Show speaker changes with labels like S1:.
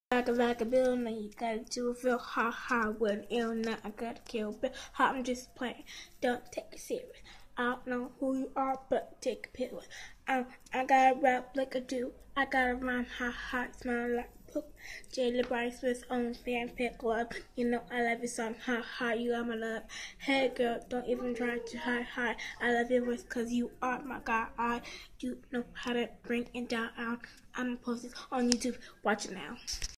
S1: Like a bill, now you gotta do it real hard when ill. Now I gotta kill Bill. I'm just playing, don't take it serious. I don't know who you are, but take a pill. I gotta rap like a dude. I gotta rhyme hot, smell like poop. Jayla Bryce with own fan pick club. You know I love your song, you are my love. Hey girl, don't even try to hide. I love your voice cause you are my guy. You know how to bring it down. I'm gonna post this on YouTube. Watch it now.